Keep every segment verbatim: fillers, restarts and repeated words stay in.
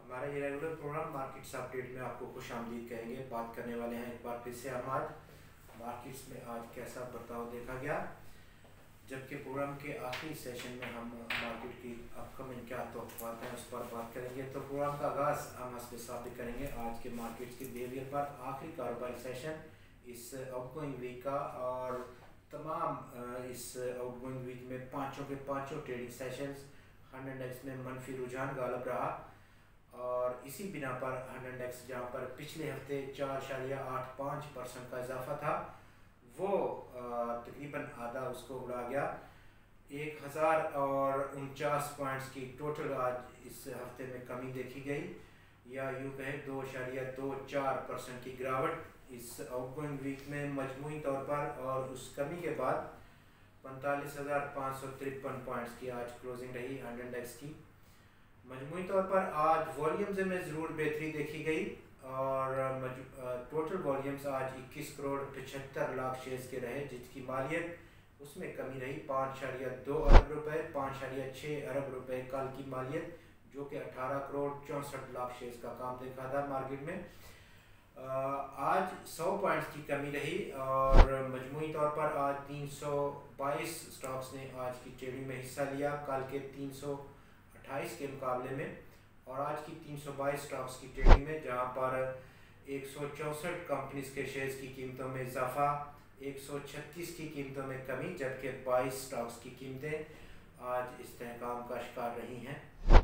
हमारा ये regular programme markets update में आपको खुश आमदीद कहेंगे। बात करने वाले हैं एक बार फिर से हम आज मार्केट्स में आज कैसा बर्ताव देखा गया, जबकि प्रोग्राम के आखिरी सेशन में हम मार्केट की अपकमिंग क्या तौक़्क़ात हैं उस पर बात करेंगे। तो प्रोग्राम का आगाज़ हम हस्ब साबित करेंगे आज के मार्केट्स के बिहेवियर पर। आखिरी कारोबारी सेशन इस आउटगोइंग वीक का और तमाम इस आउटगोइंग वीक में पाँचों के पाँचों ट्रेडिंग सेशंस हंड्रेड इंडेक्स में मनफी रुझान गालब रहा और इसी बिना पर हंड्रेड इंडेक्स जहाँ पर पिछले हफ्ते चार शारिया आठ पाँच परसेंट का इजाफा था वो तकरीबन आधा उसको उड़ा गया। एक हज़ार और उनचास पॉइंट्स की टोटल आज इस हफ्ते में कमी देखी गई, या यूँ कहें दो शारिया दो चार परसेंट की गिरावट इस आउटगोइंग वीक में मजमूई तौर पर। और उस कमी के बाद पैंतालीस हज़ार पाँच सौ तिरपन पॉइंट्स की आज क्लोजिंग रही हंड्रेड इंडेक्स की। मजमूई तौर पर आज वॉल्यूम्स में ज़रूर बेहतरी देखी गई और टोटल वॉल्यूम्स आज इक्कीस करोड़ पचहत्तर लाख शेयर्स के रहे, जिसकी मालियत उसमें कमी रही पाँच शारिया दो अरब रुपए पाँच शारिया छः अरब रुपए कल की मालियत, जो कि अठारह करोड़ चौंसठ लाख शेयर्स का काम देखा था मार्केट में। आज सौ पॉइंट्स की कमी रही और मजमूई तौर पर आज तीन सौ बाईस स्टॉक्स ने आज की ट्रेडिंग में हिस्सा लिया, कल के तीन सौ अट्ठाईस के मुकाबले में। और आज की तीन सौ बाईस स्टॉक्स की ट्रेडिंग में जहां पर एक सौ चौंसठ कंपनीज के शेयर्स की कीमतों में इजाफा, एक सौ छत्तीस की कीमतों में कमी, जबकि बाईस स्टॉक्स की कीमतें आज इस्तेहकाम का शिकार रही हैं।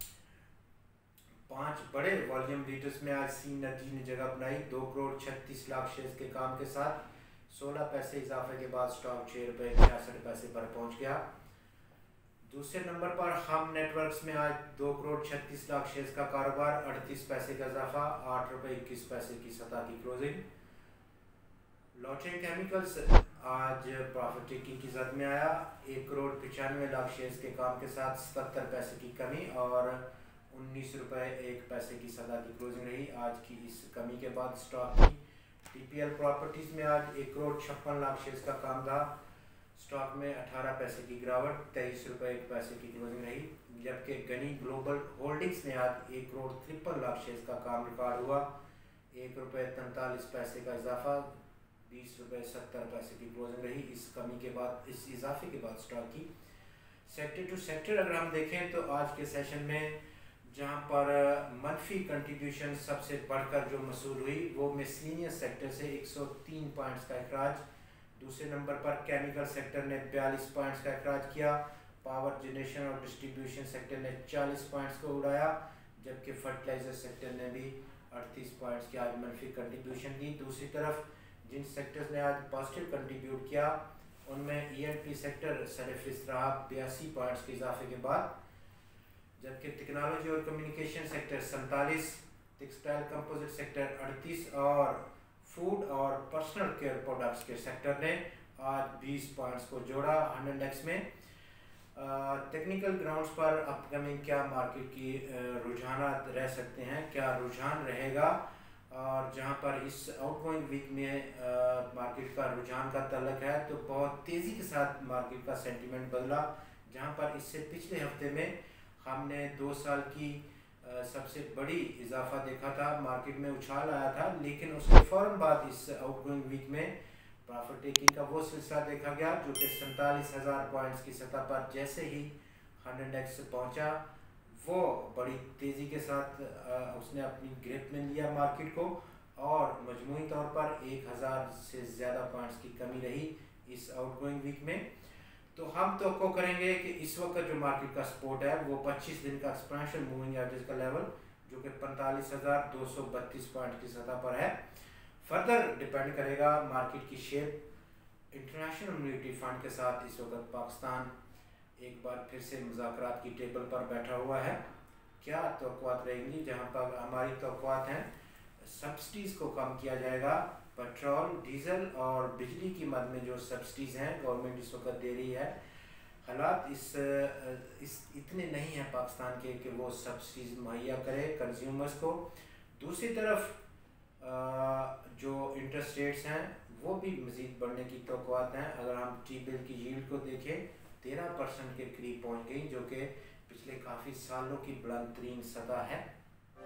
पांच बड़े वॉल्यूम लीडर्स में आज सी नदी ने जगह बनाई, दो करोड़ छत्तीस लाख शेयर्स के काम के साथ सोलह पैसे इजाफे के बाद स्टॉक छः रुपये छियासठ पैसे पर पहुंच गया। दूसरे नंबर पर हम नेटवर्क्स में आज दो करोड़ छत्तीस लाख शेयर्स का कारोबार, अड़तीस पैसे का इजाफा, आठ रुपये इक्कीस पैसे की सतह की क्लोजिंग। लॉटरिंग केमिकल्स आज प्रॉफिट टेकिंग की जद में आया, एक करोड़ पचानवे लाख शेयर्स के काम के साथ सत्तर पैसे की कमी और उन्नीस रुपये एक पैसे की सतह की क्लोजिंग रही आज की इस कमी के बाद स्टॉक की। टीपीएल प्रॉपर्टीज़ में आज एक करोड़ छप्पन लाख शेयर्स का काम था, स्टॉक में अठारह पैसे की गिरावट, तेईस रुपये एक पैसे की क्लोजिंग रही। जबकि गनी ग्लोबल होल्डिंग्स में आज एक करोड़ तिरपन लाख शेयर्स का काम रिकॉर्ड हुआ, एक रुपये तैंतालीस पैसे का इजाफा, बीस रुपये सत्तर पैसे की क्लोजिंग रही इस कमी के बाद, इस इजाफे के बाद स्टॉक की। सेक्टर टू सेक्टर अगर हम देखें तो आज के सेशन में जहां पर मनफी कंट्रीब्यूशन सबसे बढ़कर जो मसूल हुई वो मिसलिनियस सेक्टर से एक सौ तीन पॉइंट्स का अखराज, दूसरे नंबर पर केमिकल सेक्टर ने बयालीस पॉइंट्स का अखराज किया, पावर जनरेशन और डिस्ट्रीब्यूशन सेक्टर ने चालीस पॉइंट्स को उड़ाया, जबकि फर्टिलाइजर सेक्टर ने भी अड़तीस पॉइंट्स की आज मनफी कंट्रीब्यूशन दी। दूसरी तरफ जिन सेक्टर्स ने आज पॉजिटिव कंट्रीब्यूट किया उनमें ई एन पी सेक्टर सरफिस्त रहा बयासी पॉइंट्स के इजाफे के बाद, जबकि टेक्नोलॉजी और कम्युनिकेशन सेक्टर सैंतालीस, टेक्सटाइल कंपोजिट सेक्टर अड़तीस और फूड और पर्सनल केयर प्रोडक्ट्स के सेक्टर ने आज बीस पॉइंट्स को जोड़ा हंड्रेड इंडेक्स में। टेक्निकल ग्राउंड्स पर अपकमिंग क्या मार्केट की रुझानात रह सकते हैं, क्या रुझान रहेगा, और जहां पर इस आउटगोइंग वीक में मार्केट का रुझान का तल्लक है तो बहुत तेज़ी के साथ मार्केट का सेंटीमेंट बदला। जहां पर इससे पिछले हफ्ते में हमने दो साल की सबसे बड़ी इजाफा देखा था, मार्केट में उछाल आया था, लेकिन उसके फ़ौरन बाद इस आउटगोइंग वीक में प्रॉफिट टेकिंग का वो सिलसिला देखा गया जो कि सैंतालीस हज़ार पॉइंट्स की सतह पर जैसे ही हंड्रेड इंडेक्स पहुंचा वो बड़ी तेज़ी के साथ उसने अपनी ग्रिप में लिया मार्केट को और मजमूई तौर पर एक हज़ार से ज़्यादा पॉइंट्स की कमी रही इस आउटगोइंग वीक में। तो हम तो को करेंगे कि इस वक्त जो मार्केट का सपोर्ट है वो पच्चीस दिन का एक्सपेंशन मूविंग एवरेज का लेवल जो कि पैंतालीस हज़ार दो सौ बत्तीस पॉइंट की सतह पर है। फर्दर डिपेंड करेगा मार्केट की शेप। इंटरनेशनल मॉनेटरी फंड के साथ इस वक्त पाकिस्तान एक बार फिर से मुज़ाकरात की टेबल पर बैठा हुआ है, क्या तौक़्क़ात रहेंगी। जहाँ पर हमारी तौक़्क़ात हैं सब्सिडीज़ को कम किया जाएगा, पेट्रोल डीजल और बिजली की मद में जो सब्सिडीज़ हैं गवर्नमेंट इस वक्त दे रही है, हालात इस इस इतने नहीं हैं पाकिस्तान के कि वो सब्सिडीज़ मुहैया करे कंज्यूमर्स को। दूसरी तरफ जो इंटरेस्ट रेट्स हैं वो भी मज़ीद बढ़ने की तौक़्क़ात हैं। अगर हम टी बिल की यील्ड को देखें तेरह परसेंट के करीब पहुँच गई, जो कि पिछले काफ़ी सालों की बुलंद तरीन सतह है।